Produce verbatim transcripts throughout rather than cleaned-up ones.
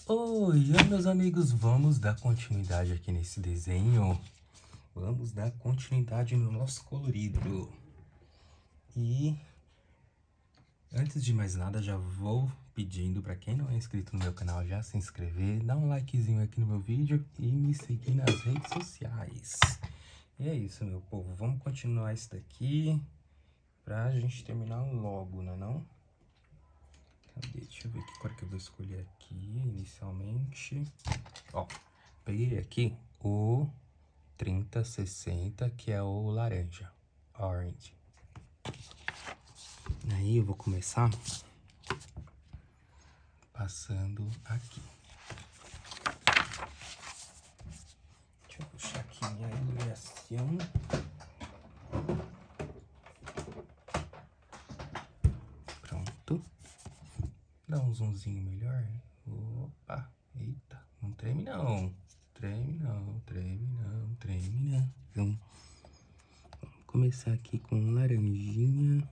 Oi, oi, meus amigos, vamos dar continuidade aqui nesse desenho. Vamos dar continuidade no nosso colorido. E antes de mais nada, já vou pedindo para quem não é inscrito no meu canal já se inscrever, dar um likezinho aqui no meu vídeo e me seguir nas redes sociais. E é isso, meu povo, vamos continuar isso daqui pra gente terminar logo, né não? Cadê? Deixa eu ver que cor que eu vou escolher aqui inicialmente. Ó, peguei aqui o trinta sessenta, que é o laranja, orange. Aí eu vou começar passando aqui. Deixa eu puxar aqui minha iluminação. Pronto. Dá um zoomzinho melhor. Opa, eita, não treme não. Treme não, treme não, treme não. Então, vamos começar aqui com laranjinha.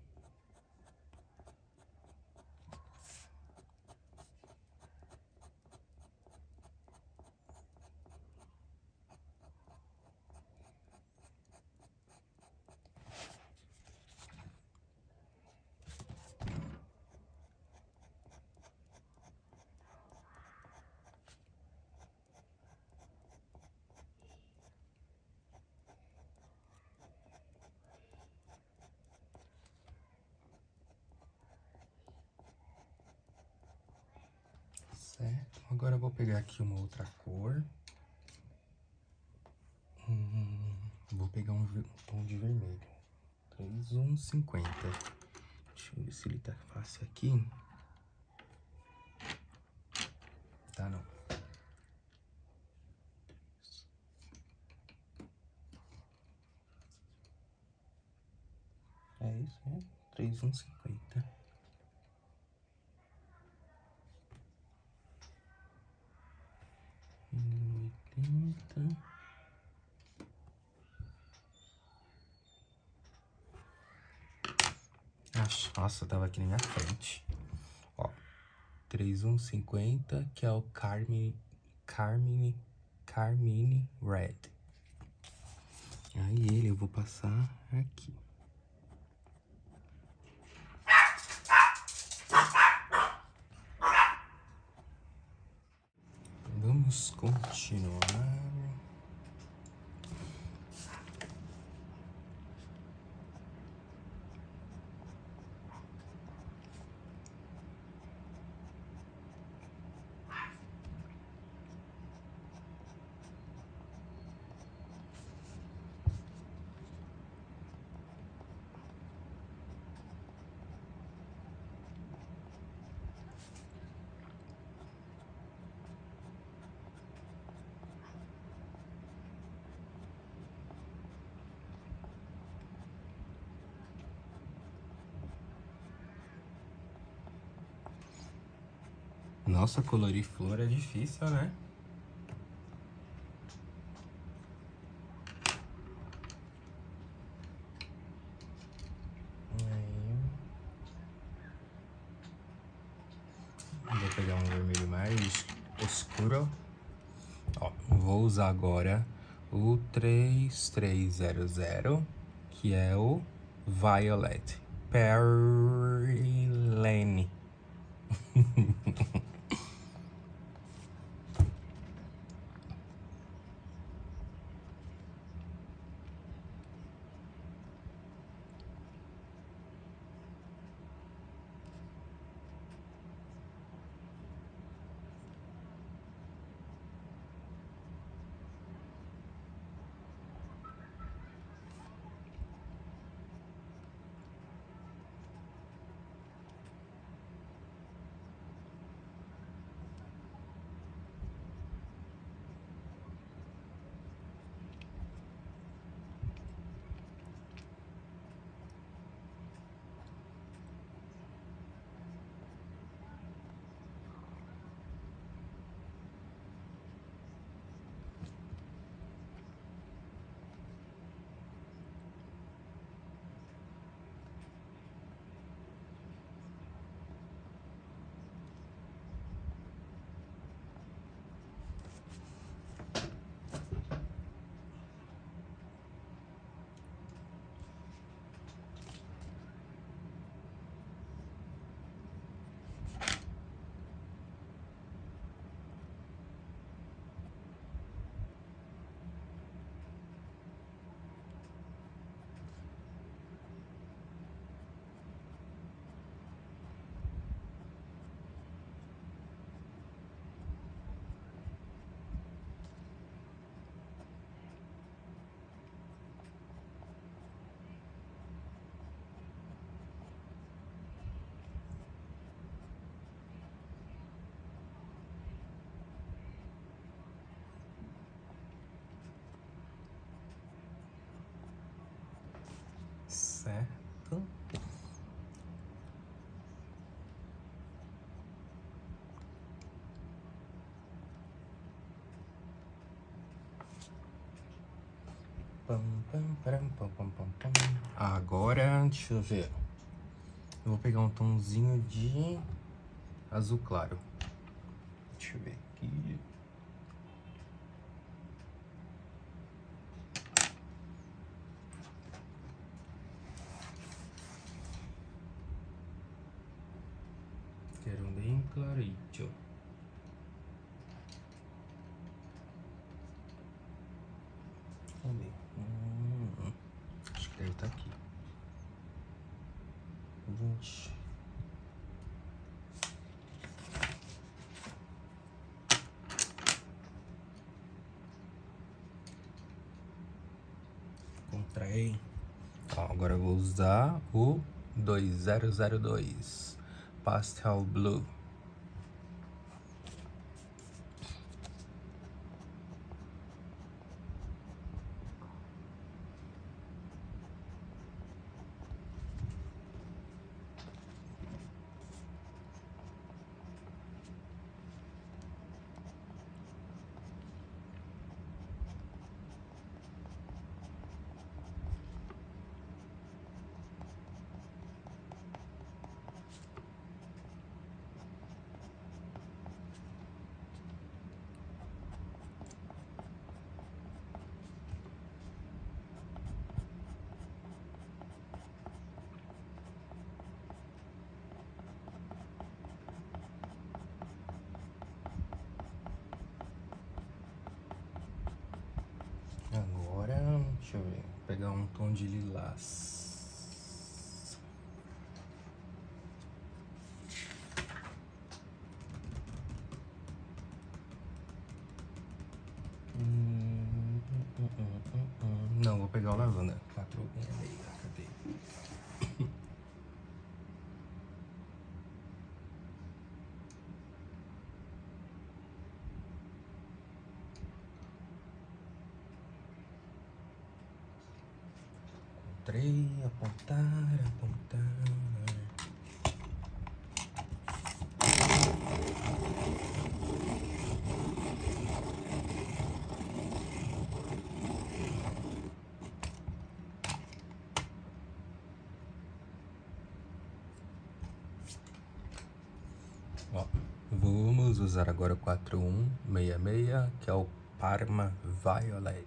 Certo, agora eu vou pegar aqui uma outra cor. Hum, vou pegar um tom de vermelho. três um cinquenta. Deixa eu ver se ele tá fácil aqui. Tá, não. É isso, né? três um cinquenta. oitenta. Nossa, tava aqui na minha frente. Ó, três um cinquenta, que é o Carmine, Carmine, Carmine Red. Aí ele eu vou passar aqui. Vamos continuar. Nossa, colorir flor é difícil, né? Vou pegar um vermelho mais escuro. Ó, vou usar agora o três três zero zero, que é o Violet Pearlane. Agora, deixa eu ver. Eu vou pegar um tomzinho de azul claro. Deixa eu ver aqui. Quero um bem clarito. Vamos ver. Hum, acho que deve estar aqui. Vinte. Encontrei. Ó, agora eu vou usar o dois zero zero dois Pastel Blue. Agora, deixa eu ver, vou pegar um tom de lilás. Hum, hum, hum, hum, hum. Não, vou pegar o lavanda. Quatro e meia, cadê? Encontrei, apontar, apontar. Ó, vamos usar agora o quatro um seis seis, que é o Parma Violet.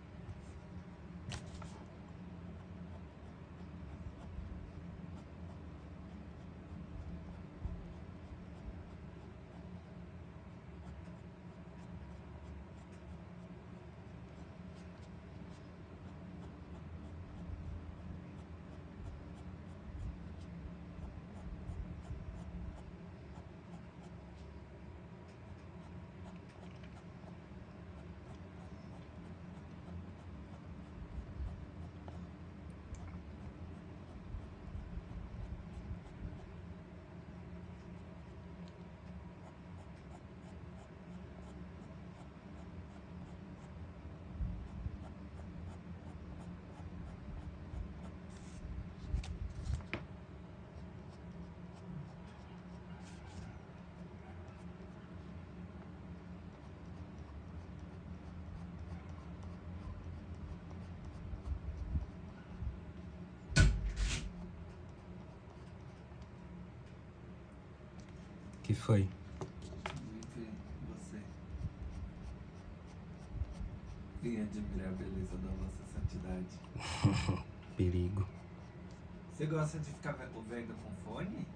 Que foi? Você. Vim admirar a beleza da vossa santidade. Perigo. Você gosta de ficar vendo com fone?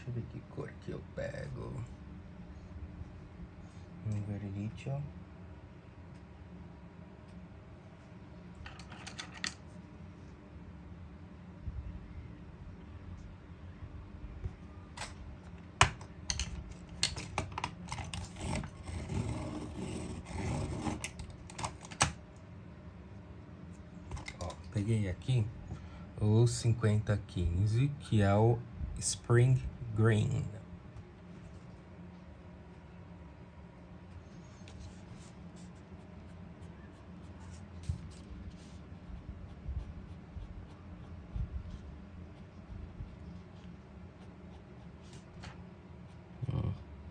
Deixa eu ver que cor que eu pego. Um vermelho. Ó, peguei aqui o cinquenta quinze, que é o Spring Green. Hum.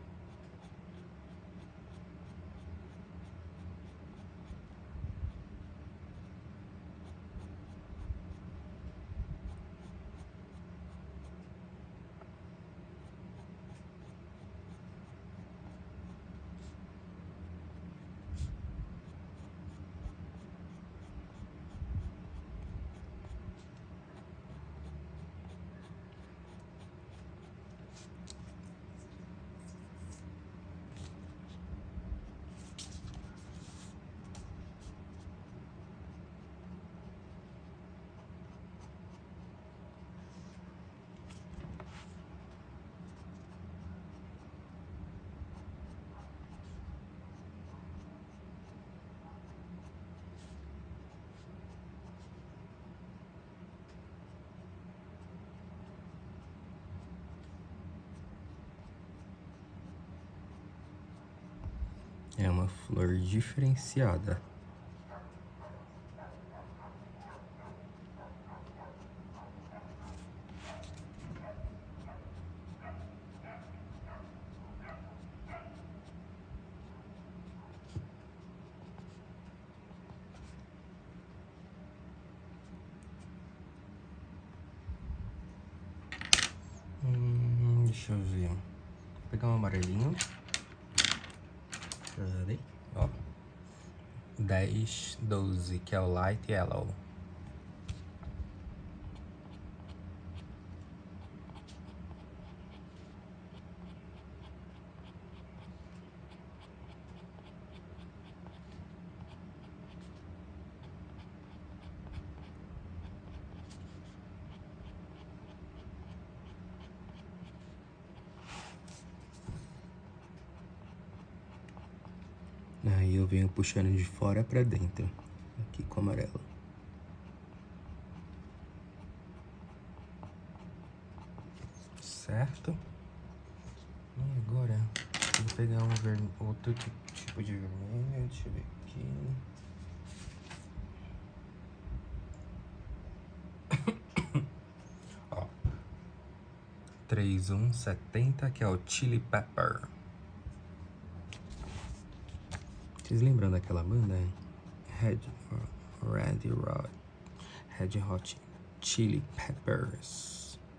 É uma flor diferenciada. Hum, deixa eu ver. Vou pegar um amarelinho. Cadê? Ó. dez, doze, que é o Light Yellow. Aí eu venho puxando de fora pra dentro, aqui com amarelo. Certo? E agora eu vou pegar um ver... outro tipo de vermelho, deixa eu ver aqui. Ó, três um setenta, que é o Chili Pepper. Vocês lembram daquela banda? Red, Red Hot, Red Hot Chili Peppers.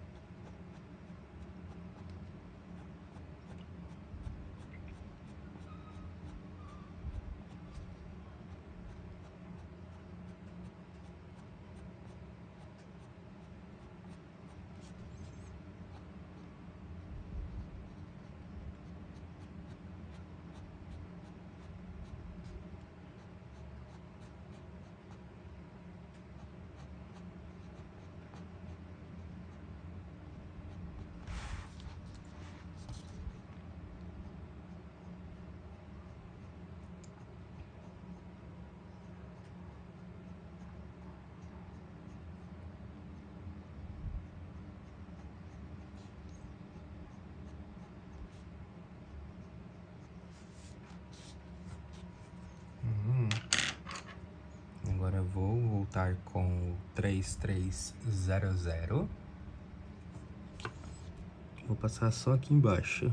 Agora eu vou voltar com o três três zero zero. Vou passar só aqui embaixo.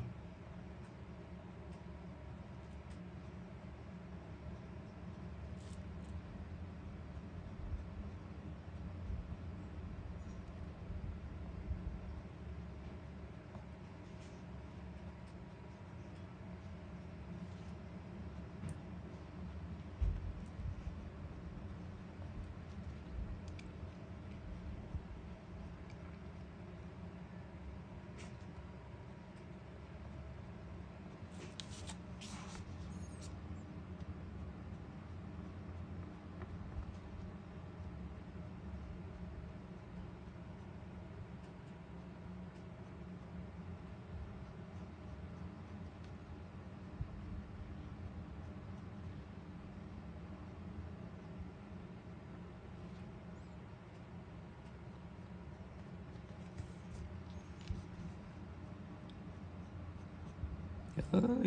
Ai.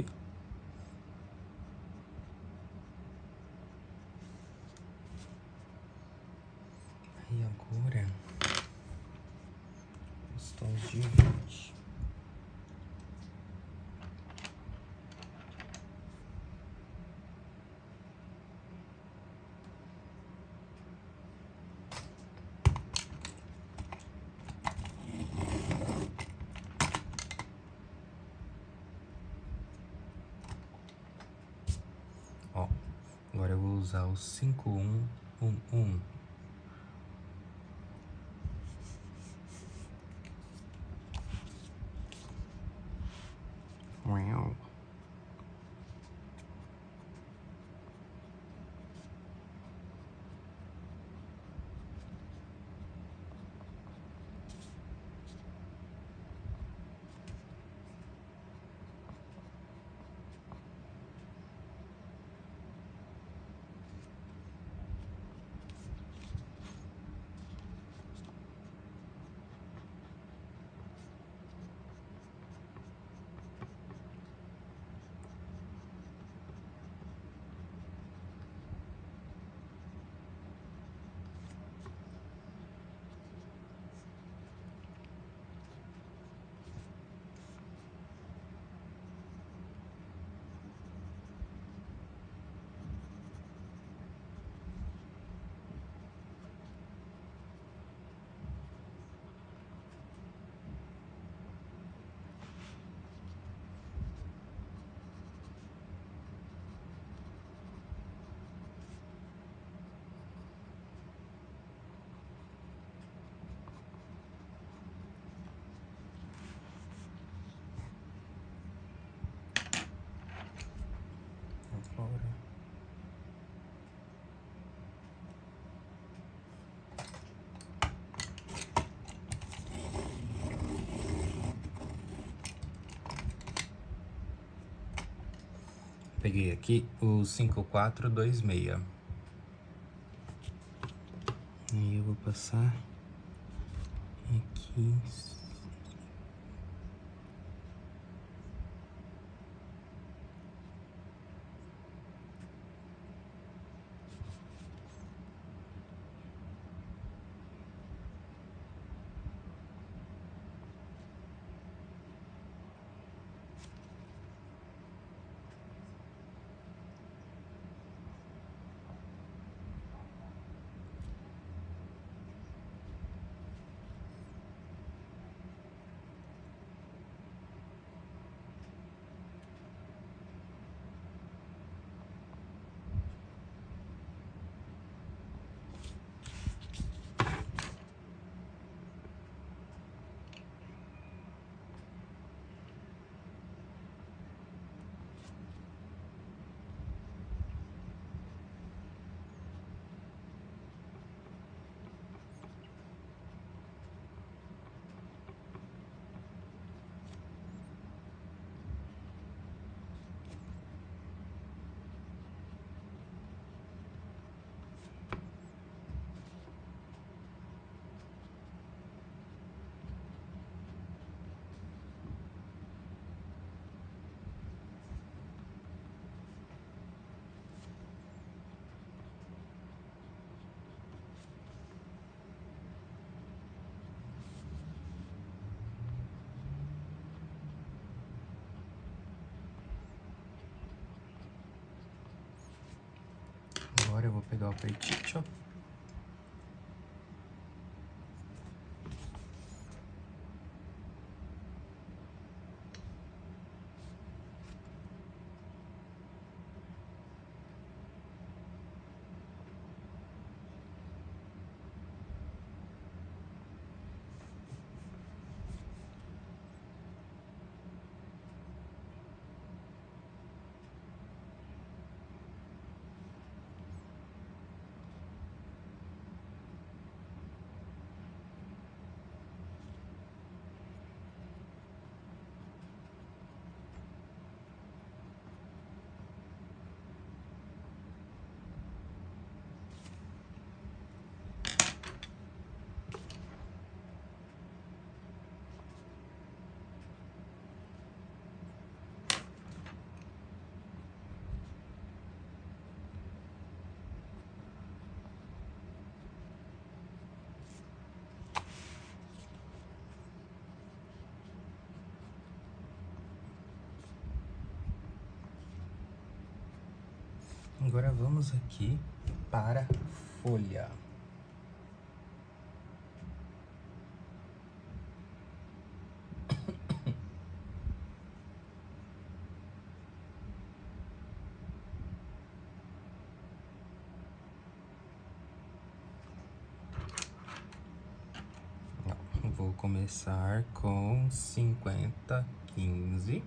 Aí agora os tons de verde. Ó, agora eu vou usar o cinco um um um. Uau. Agora peguei aqui o cinco quatro dois seis. E eu vou passar aqui. Agora eu vou pegar o peitite, ó. Agora vamos aqui para folha. Vou começar com cinquenta, quinze.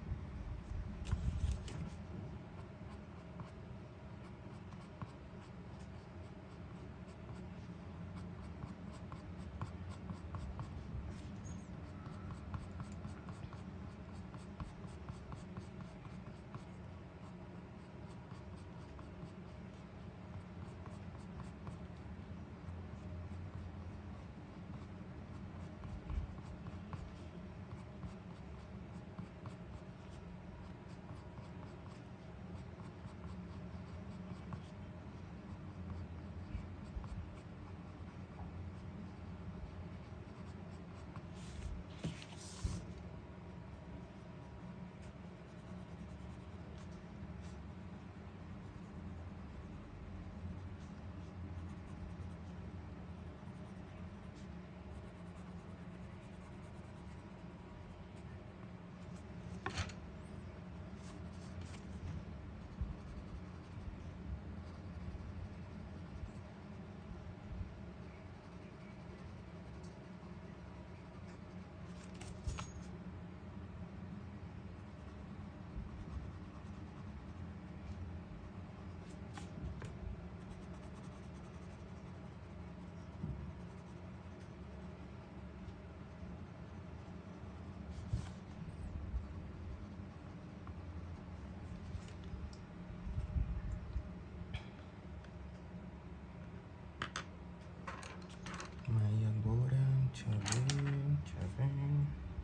Aí agora, deixa eu ver, deixa eu ver.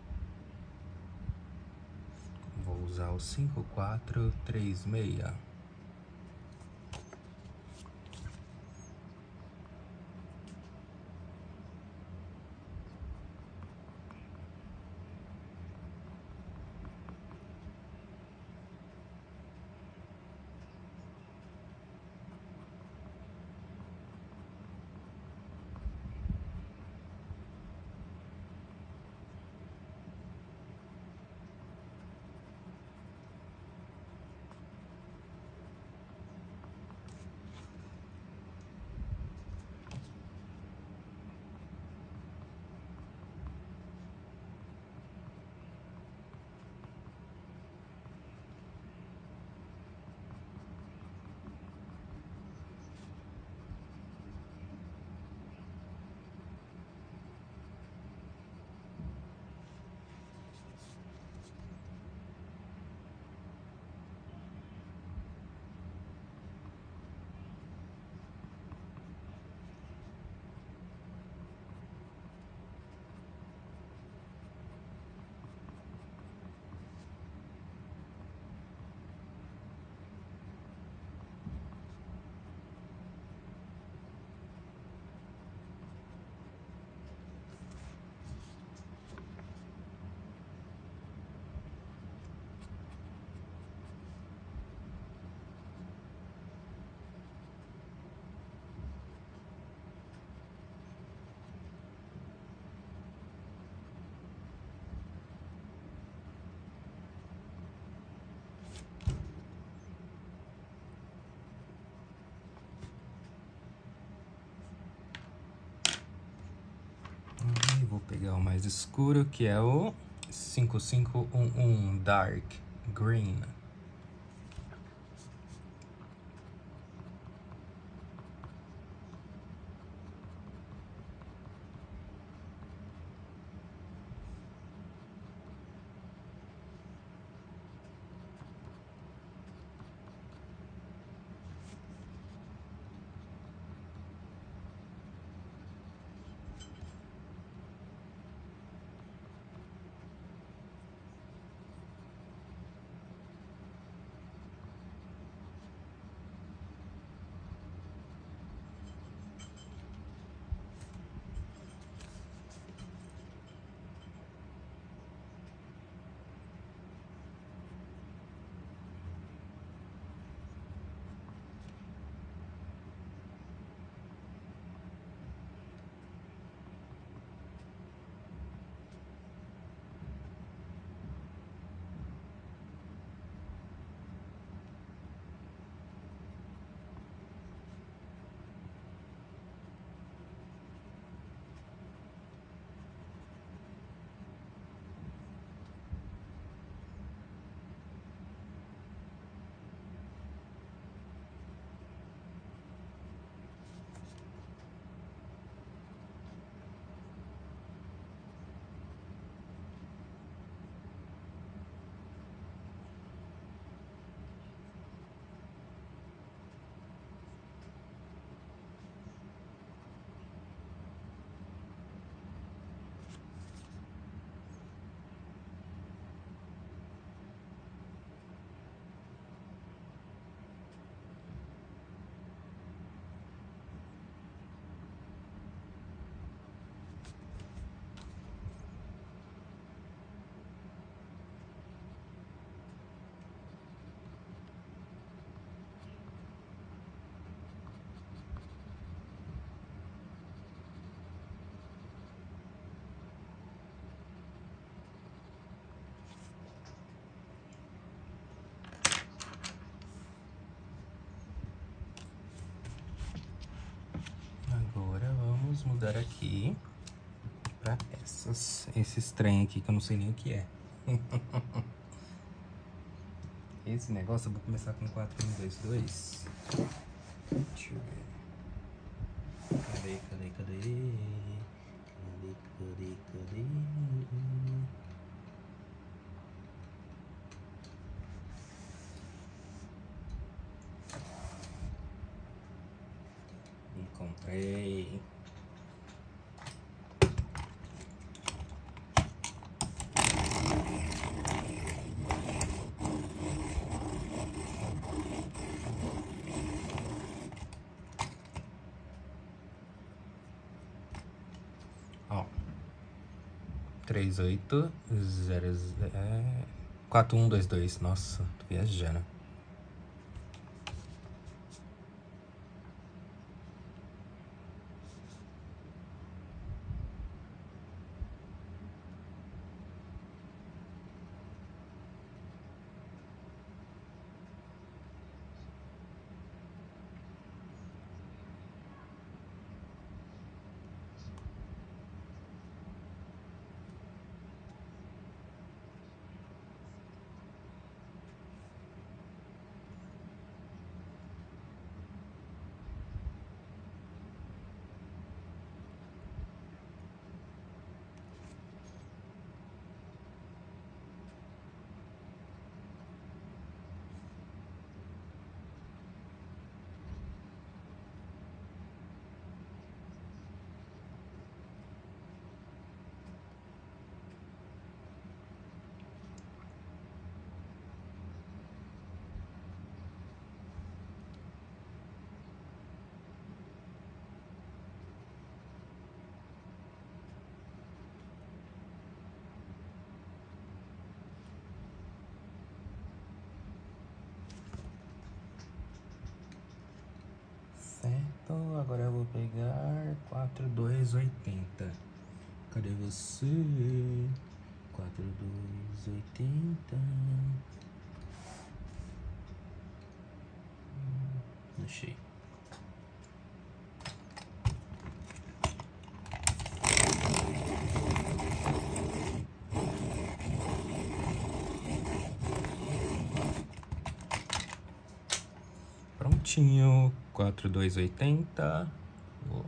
Vou usar o cinco, quatro, três, seis. Vou pegar o mais escuro, que é o cinco cinco um um Dark Green. mudar aqui pra essas, esses trem aqui que eu não sei nem o que é. Esse negócio eu vou começar com quatro, um, dois, dois. Deixa eu ver. Cadê, cadê, cadê? Cadê, cadê, cadê? Encontrei. Ó, três oito zero zero quatro um dois dois. Nossa, tô viajando. Certo, agora eu vou pegar quatro dois oitenta. Cadê você? quatro dois oitenta. Achei. Prontinho, quatro dois oitenta. Oh.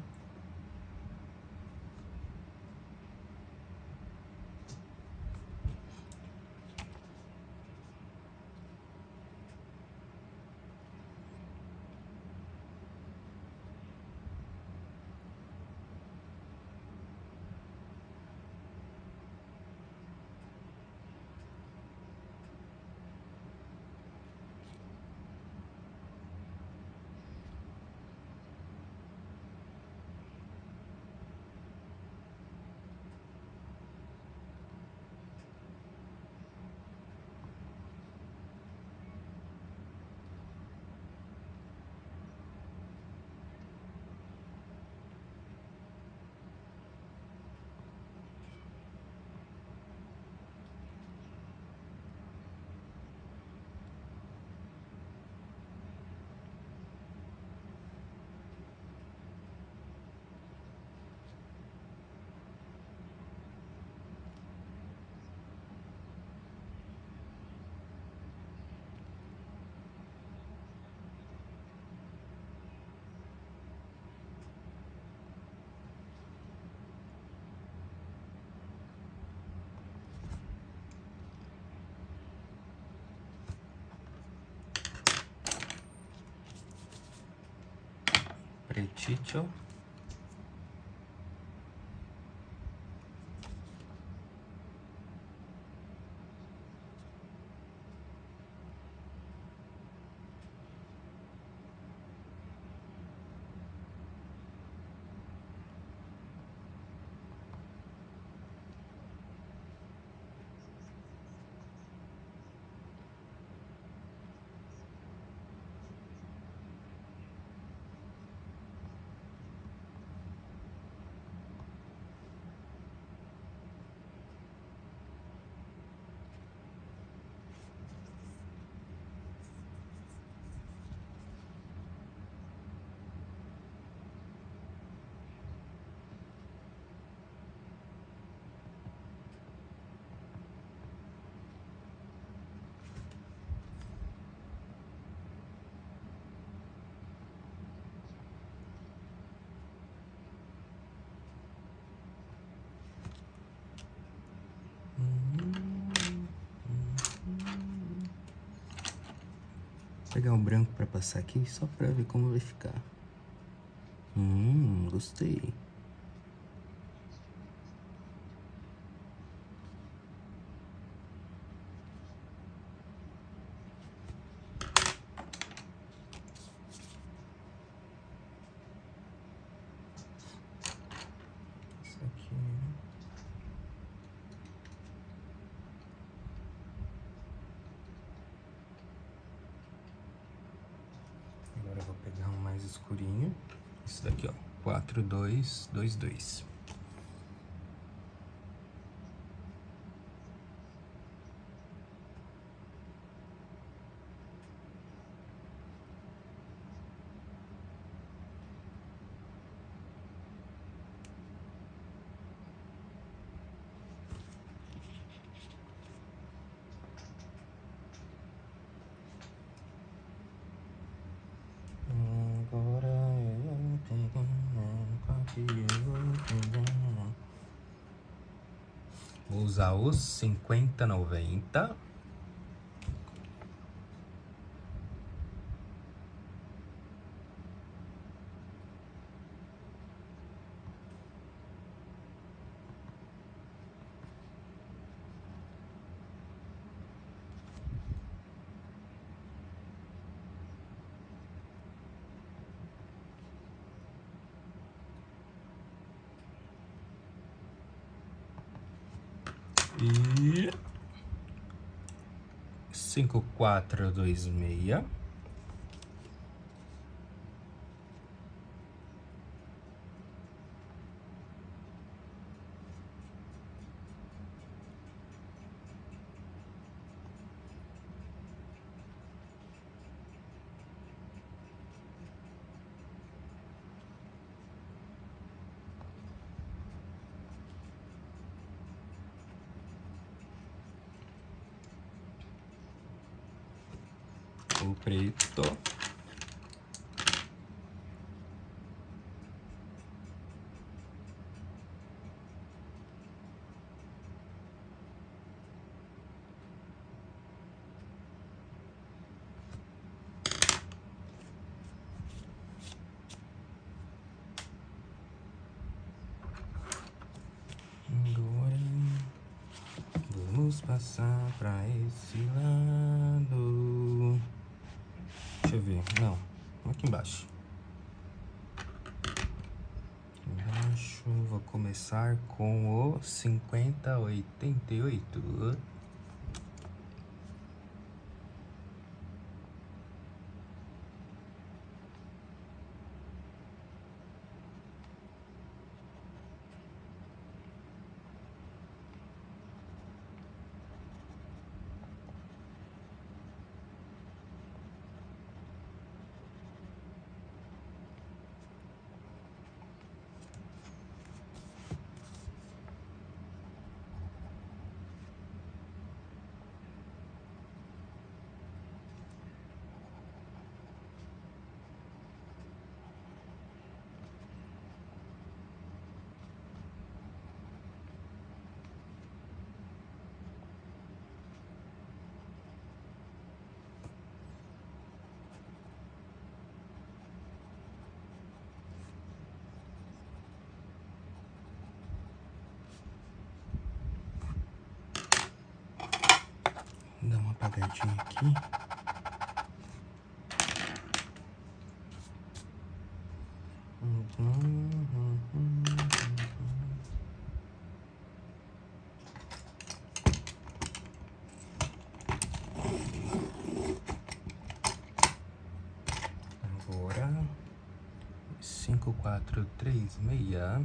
Pretito. pegar o branco pra passar aqui, só pra ver como vai ficar. Hum, gostei. Isso aqui. Agora eu vou pegar um mais escurinho. Esse daqui, ó. quatro, dois, dois, dois. Agora eu pego um papel. Vou usar os cinquenta, noventa. E cinco, quatro, dois, seis. O preto. Agora vamos passar pra esse lado. Deixa eu ver. Não, aqui embaixo. Embaixo, vou começar com o cinquenta, oitenta e oito. Dá uma apagadinha aqui. Uhum, uhum, uhum. Agora cinco, quatro, três, seis.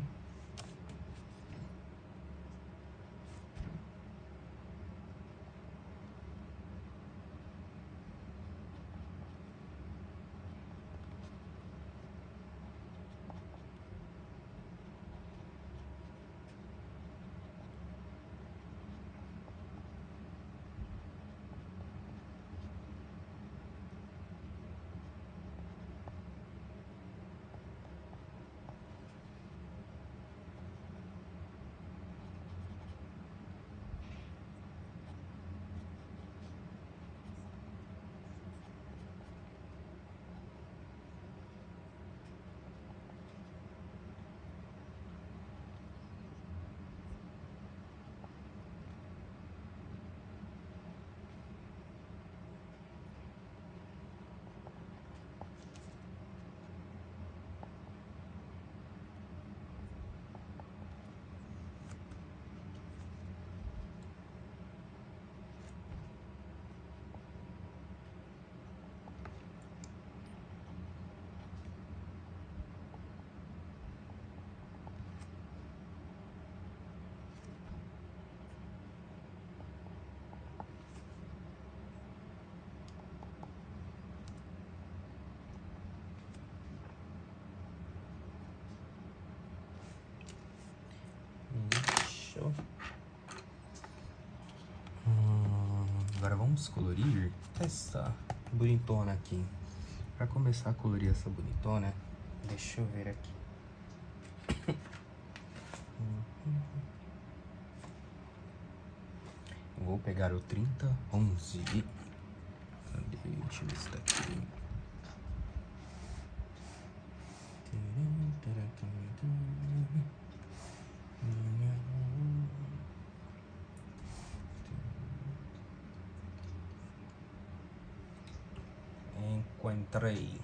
Fechou? Hum, agora vamos colorir essa bonitona aqui. Para começar a colorir essa bonitona, deixa eu ver aqui. Vou pegar o trinta onze. Cadê? Deixa eu ver se tá aqui. Encontrei.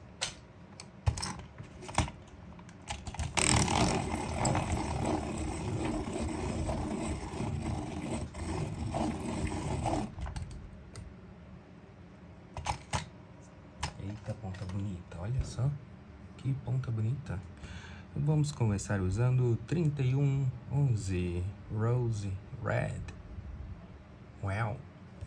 Eita, ponta bonita, olha só. Que ponta bonita. Vamos começar usando trinta e um onze Rose Red. Uau!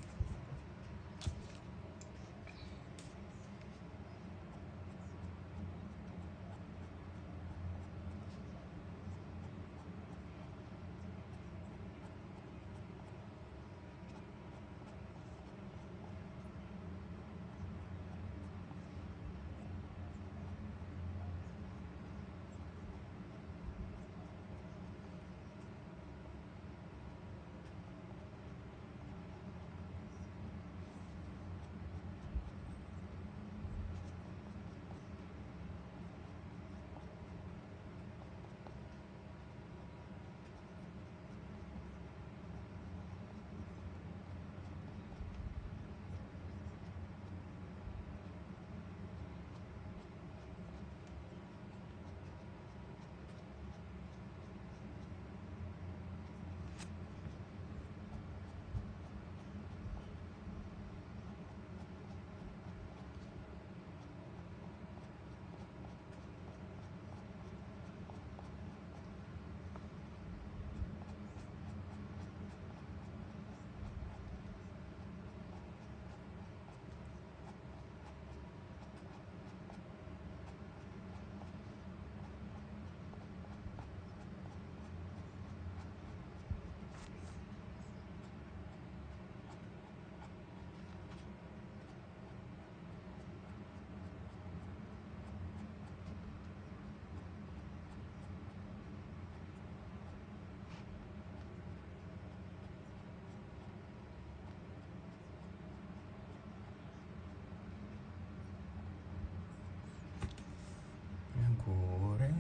Agora,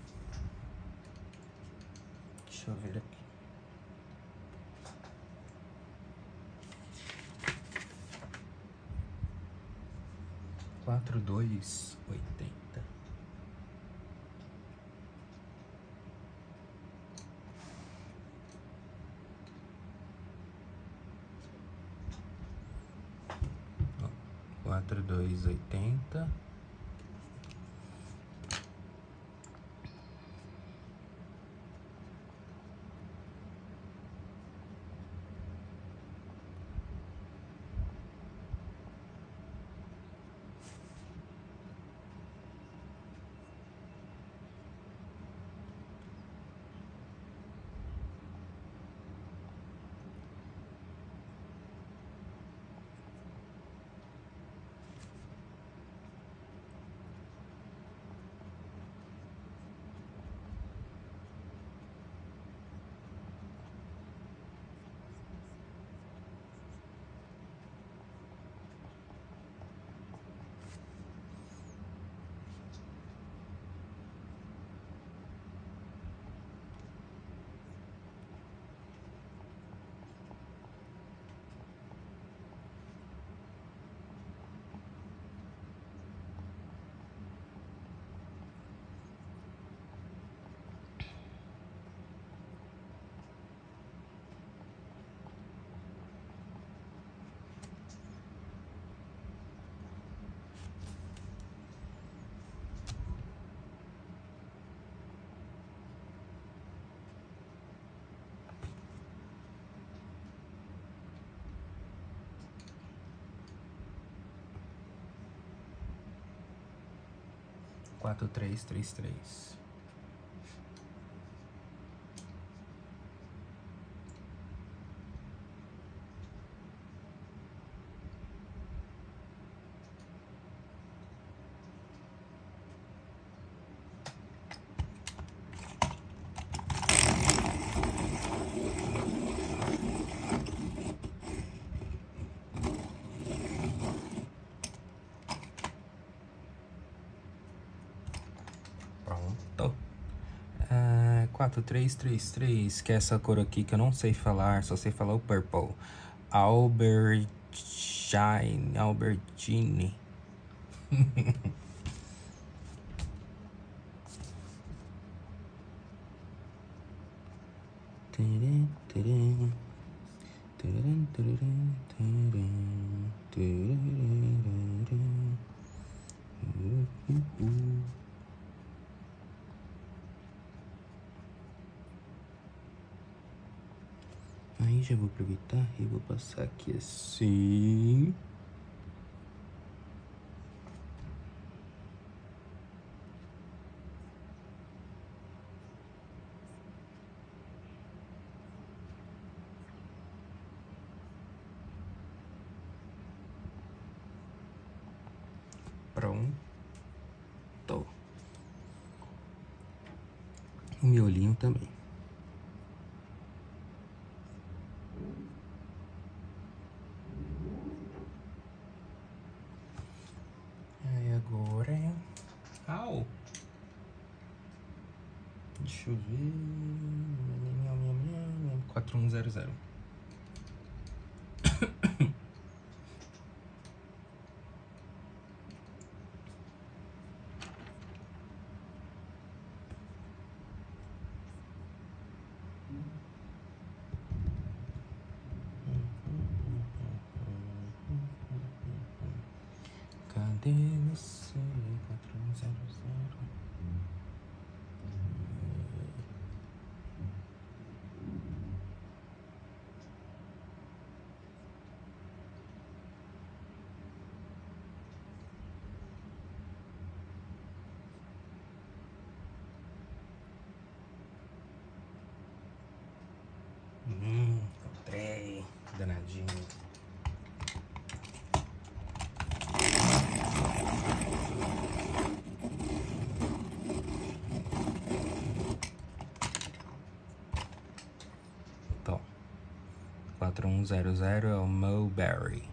deixa eu ver aqui. Quatro, dois, oitenta. Quatro, dois, oitenta. Quatro, três, três, três. quatro três três três, que é essa cor aqui que eu não sei falar, só sei falar o purple. Albertine, Albertine. Aí já vou aproveitar e vou passar aqui assim. Pronto. O miolinho também. Aí agora é... Au! Deixa eu ver... quatro um zero zero. Cadê você? quatro um zero zero. Hum, encontrei. Danadinho. Então, quatro um zero zero é o Mulberry.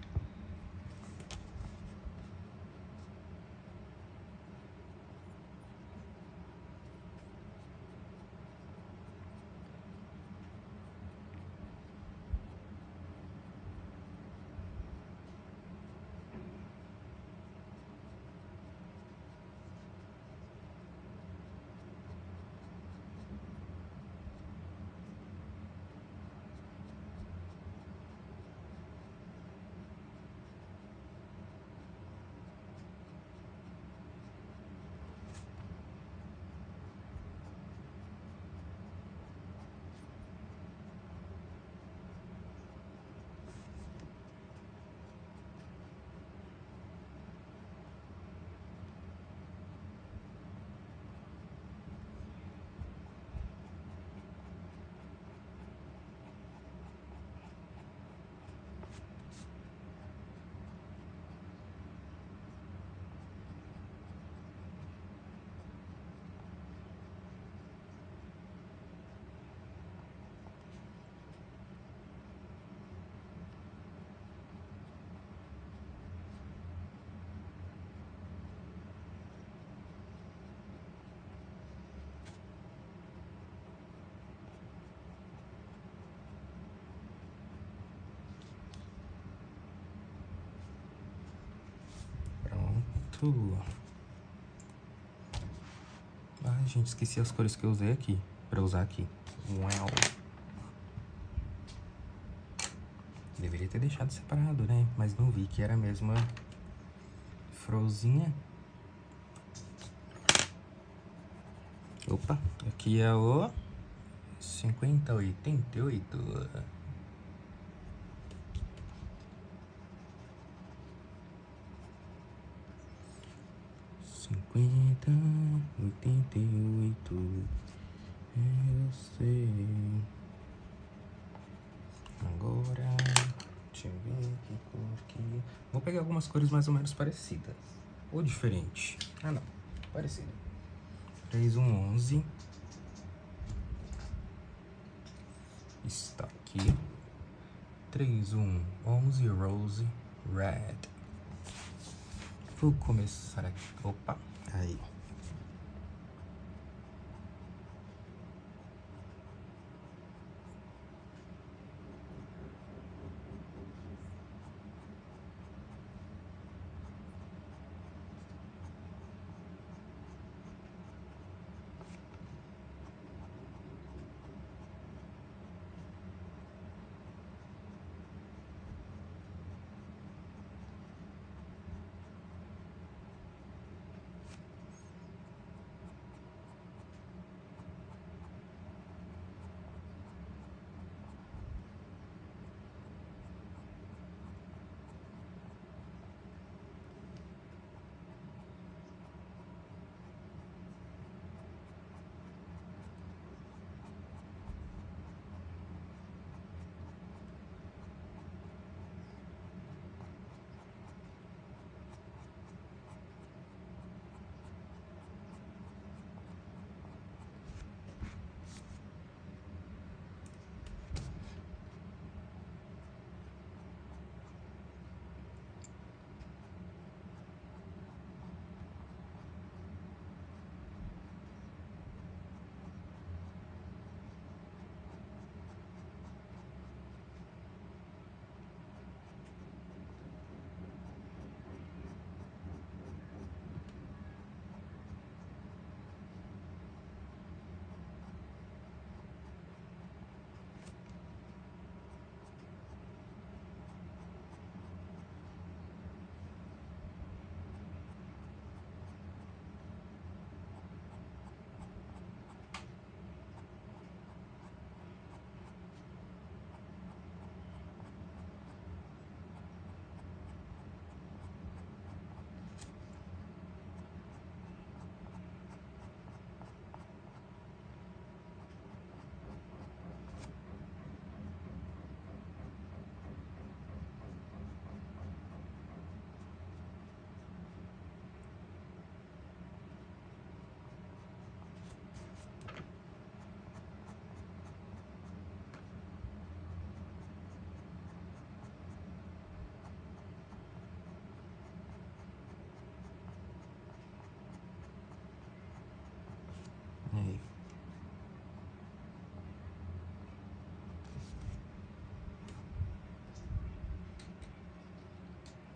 Ai, gente, esqueci as cores que eu usei aqui, pra usar aqui. Uau. Deveria ter deixado separado, né? Mas não vi que era a mesma frozinha. Opa, aqui é o cinquenta oitenta e oito. cinquenta, oitenta e oito, eu sei. Agora, deixa eu ver que cor que... Vou pegar algumas cores mais ou menos parecidas. Ou diferente. Ah, não. Parecido. três um onze. Está aqui. três um onze Rose Red. Vou começar aqui. Opa, aí.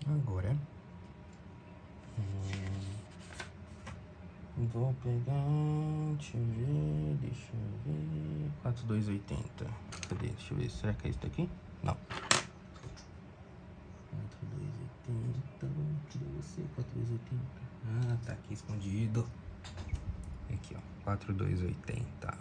Agora hum, vou pegar, deixa eu ver, deixa eu ver, quatro dois oitenta. Cadê? Deixa eu ver, será que é isso daqui? Não. quatro dois oitenta, cadê você? quatro dois oitenta. Ah, tá aqui escondido. Aqui, ó, quatro dois oitenta.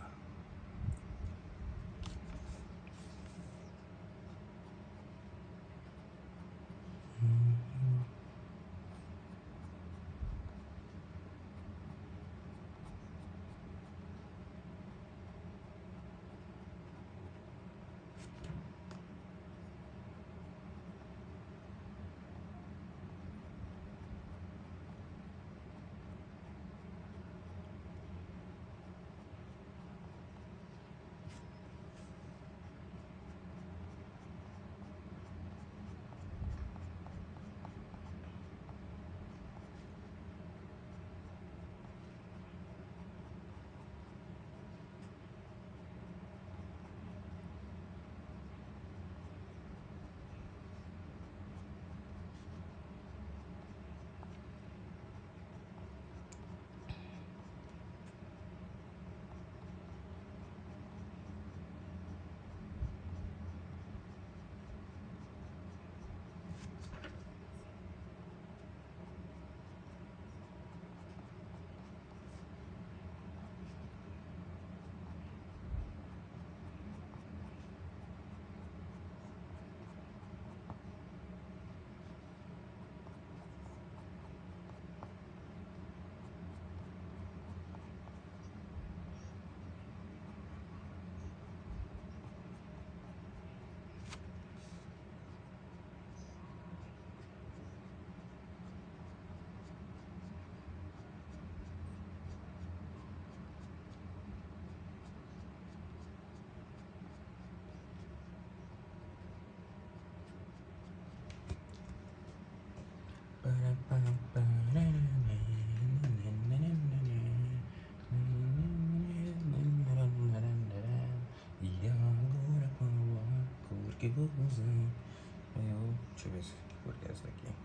E agora qual a cor que vou usar? Eu, deixa eu ver se que cor é essa daqui.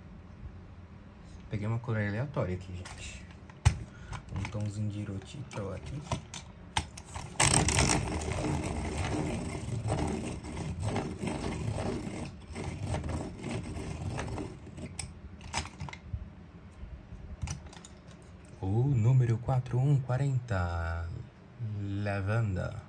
Peguei uma cor aleatória aqui, gente. Um tomzinho de rotito aqui. O número quatro um quarenta, lavanda.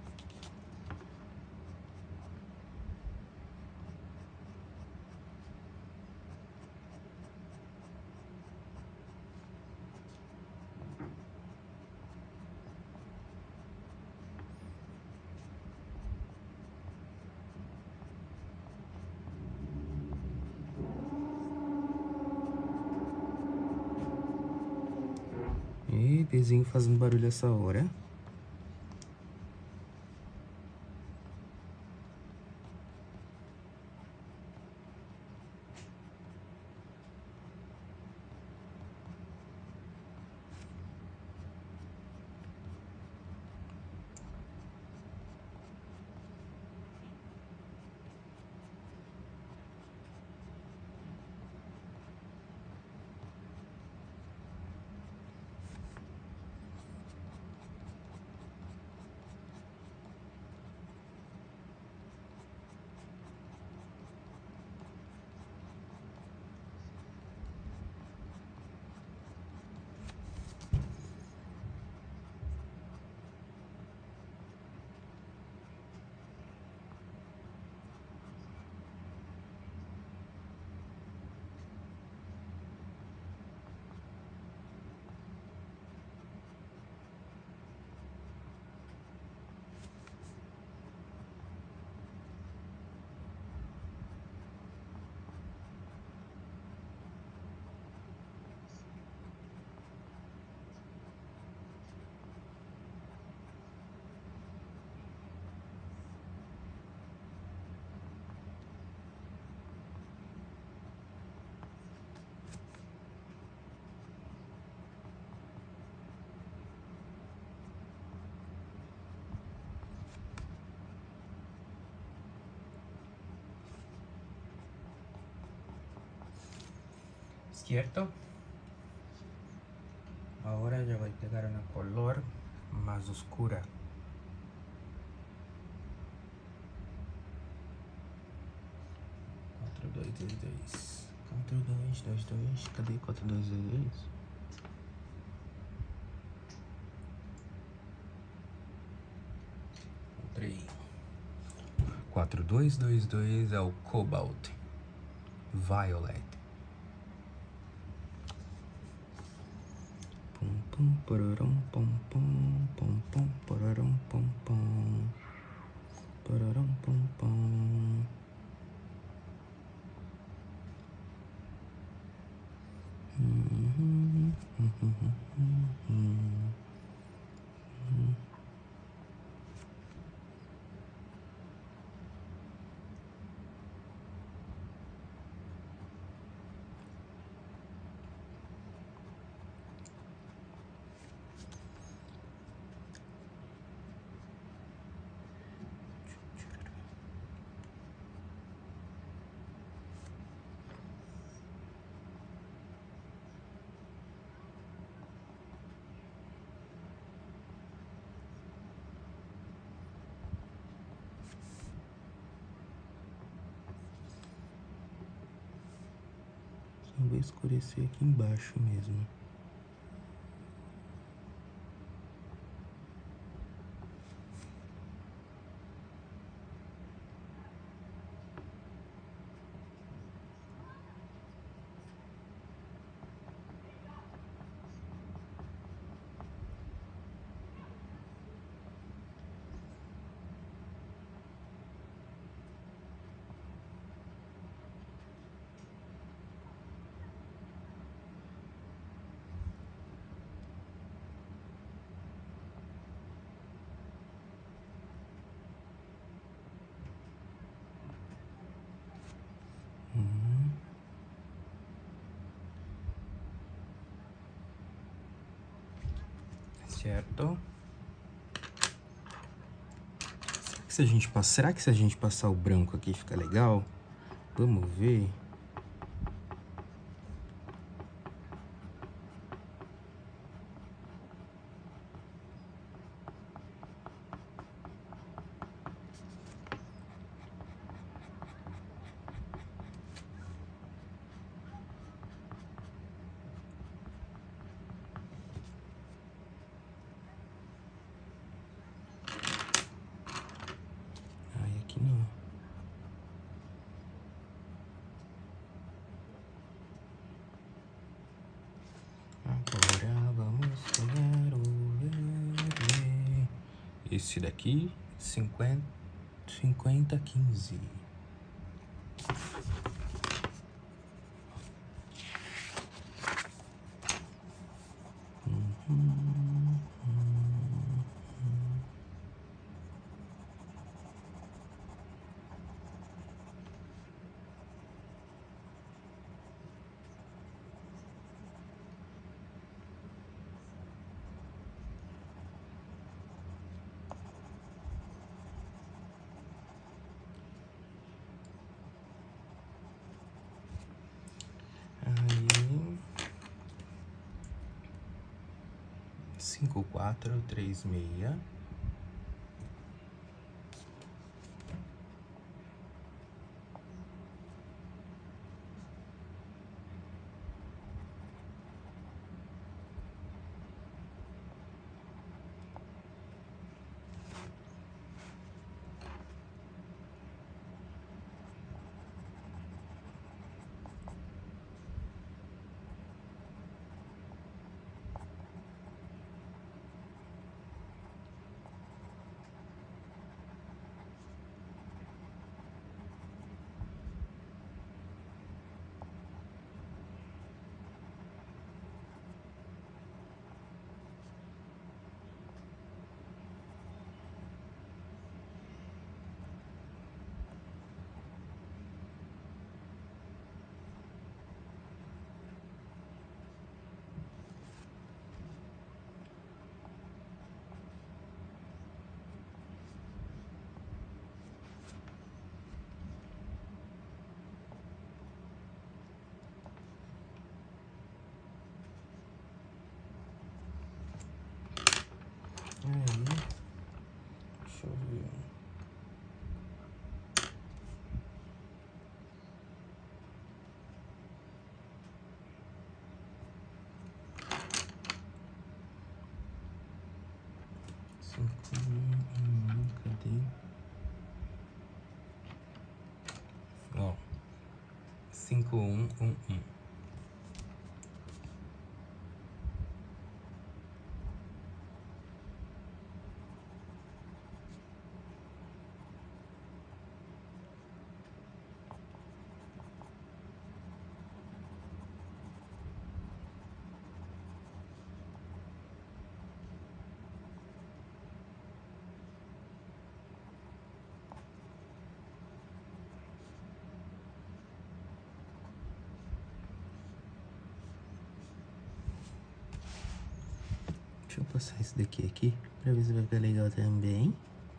E desenho fazendo barulho essa hora. izquierdo. Ahora ya voy a pegar una color más oscura. quatro, dois, dois, dois. quatro, dois, dois, dois. Cadê quatro, dois, dois, dois? Encontrei. quatro, dois, dois, dois é o Cobalt. Violet. Pum, pum, pararam, pum, pum, pum, pum, pararam, pum, pum. Pararam, pum, pum. Uhum, uhum, uhum, uhum. Só vou escurecer aqui embaixo mesmo. Hum. Certo? Será que se a gente passar, será que se a gente passar o branco aqui fica legal? Vamos ver. Ai, aqui não. Agora vamos pegar o verde. Esse daqui, cinquenta, cinquenta, quinze. Aí, cinco, quatro, três, seis. cinco um um um. Deixa eu passar esse daqui aqui, pra ver se vai ficar legal também.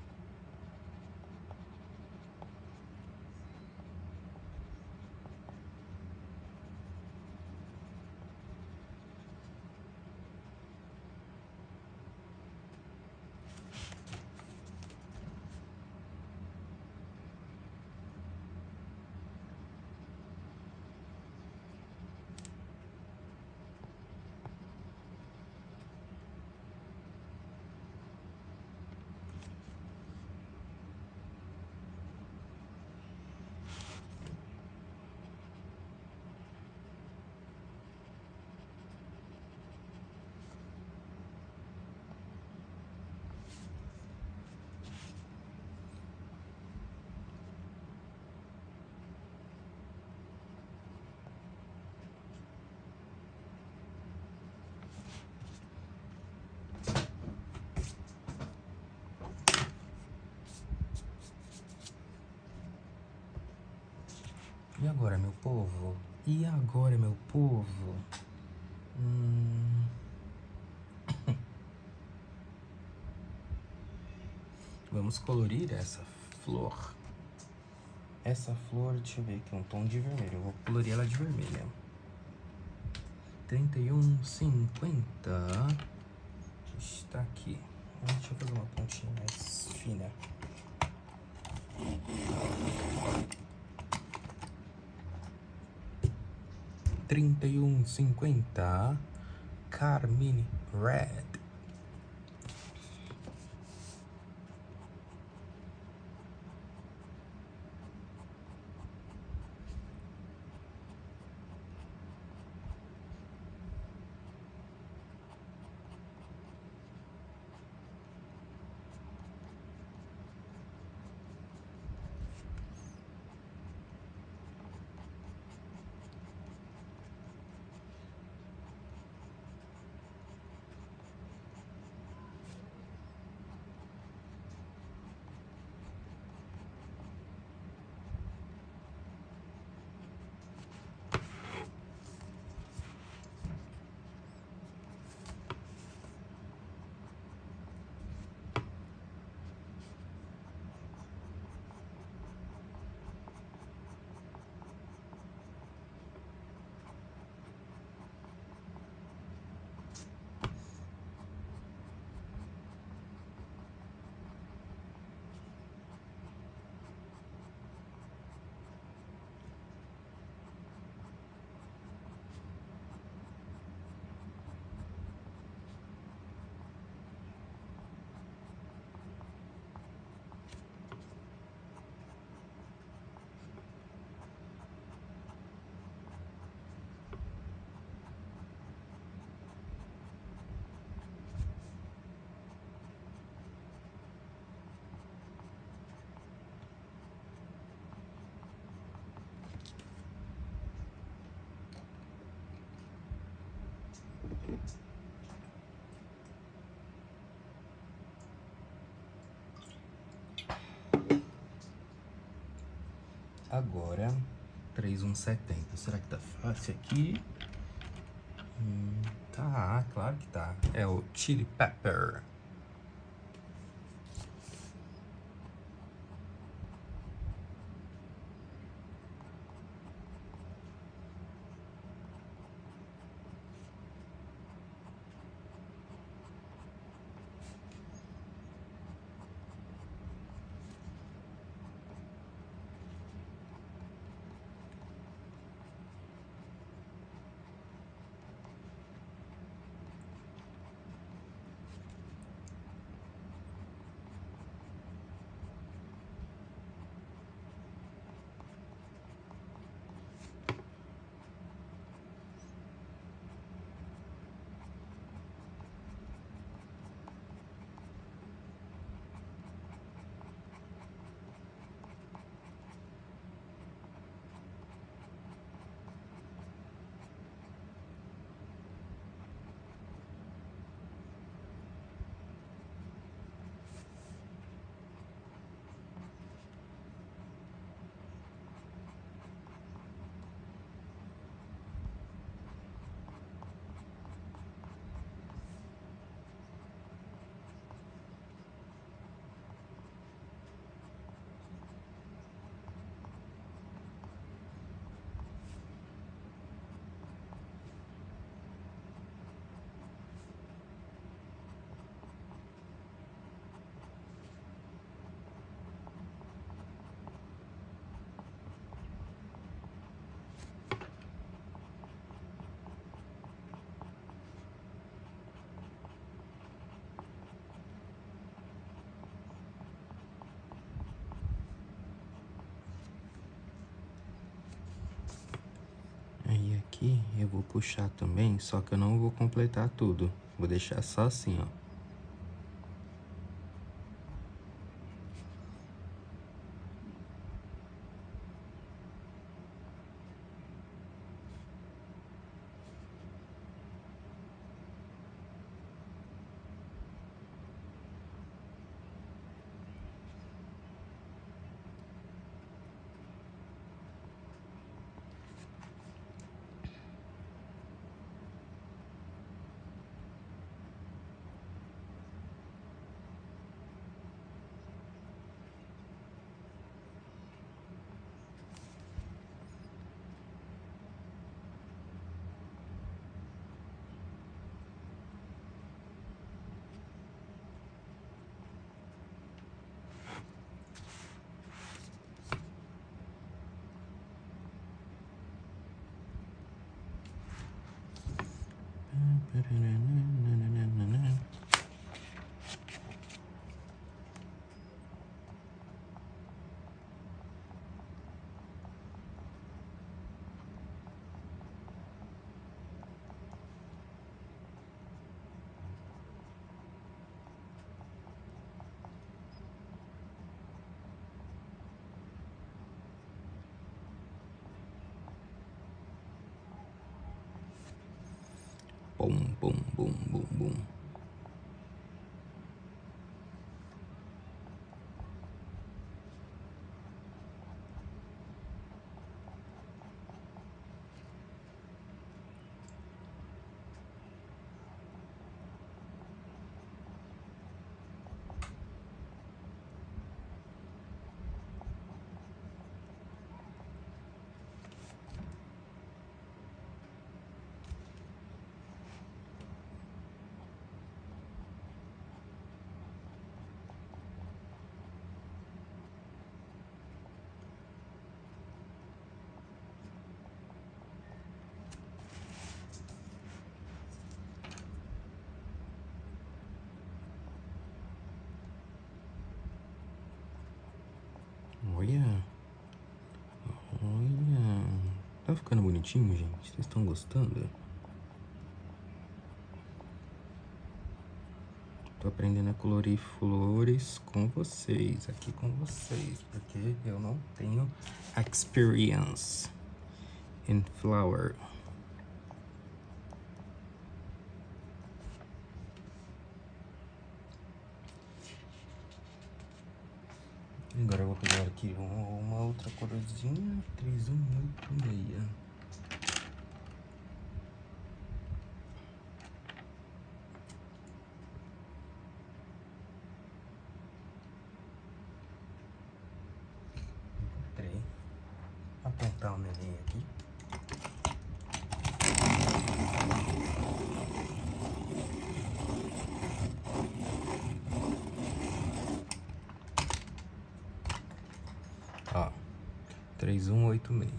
E agora, meu povo? E agora, meu povo? Hum... Vamos colorir essa flor. Essa flor, deixa eu ver aqui, um tom de vermelho. Eu vou colorir ela de vermelha. trinta e um, cinquenta. Está aqui. Deixa eu fazer uma pontinha mais fina. trinta e um, cinquenta. Carmine Red. Agora, três um setenta. Será que tá fácil aqui? Hum, tá, claro que tá. É o Chili Pepper. vou puxar também, só que eu não vou completar tudo. Vou deixar só assim, ó. Bum, bum, bum, bum, bum. Olha, olha, tá ficando bonitinho, gente? Vocês estão gostando? Tô aprendendo a colorir flores com vocês, aqui com vocês, porque eu não tenho experience in flower. Agora eu vou pegar aqui uma, uma outra corzinha, três um oito seis. Encontrei. Apontar o neném aqui. Ó, três um oito seis.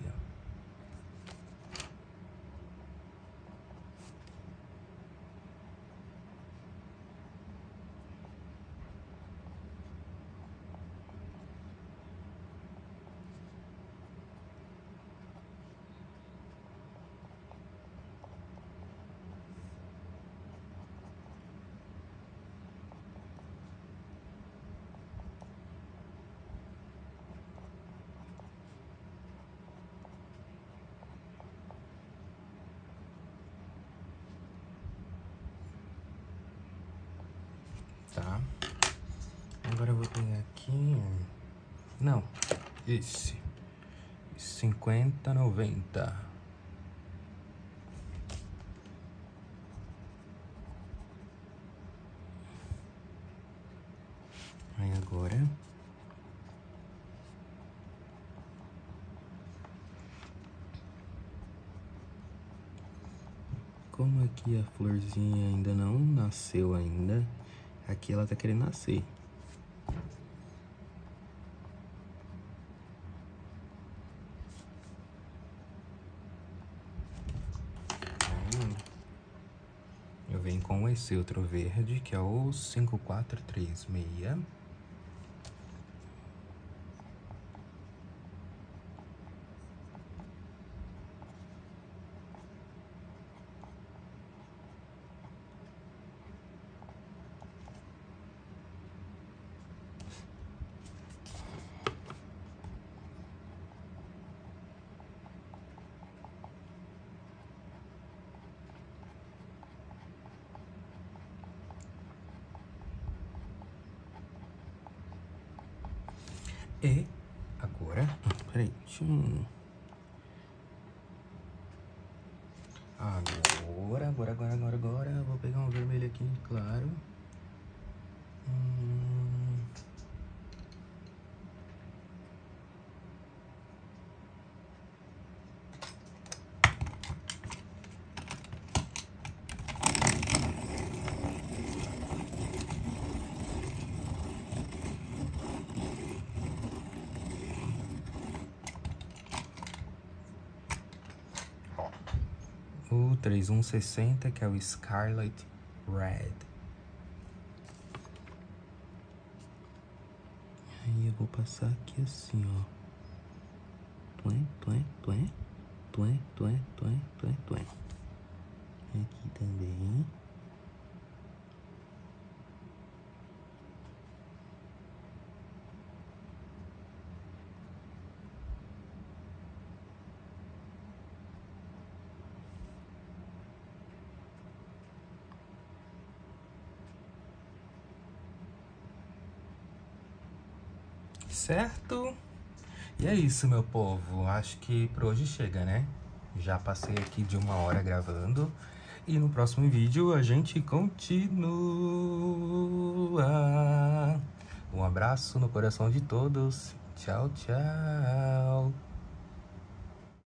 Tá? Agora eu vou pegar aqui. Não, esse. cinquenta, noventa. Aí agora. Como aqui a florzinha ainda não nasceu ainda, aqui ela tá querendo nascer. Aí eu venho com esse outro verde, que é o cinco quatro três seis. E agora, peraí, hum. agora, agora, agora, agora, agora, eu vou pegar um vermelho aqui, claro. Hum. O três um sessenta, que é o Scarlet Red. Aí eu vou passar aqui assim, ó. Tuém, tuém, tuém, tuém, tuém, tuém, tuém, tuém. Aqui também. Certo? E é isso, meu povo. Acho que por hoje chega, né? Já passei aqui de uma hora gravando. E no próximo vídeo a gente continua. Um abraço no coração de todos. Tchau, tchau.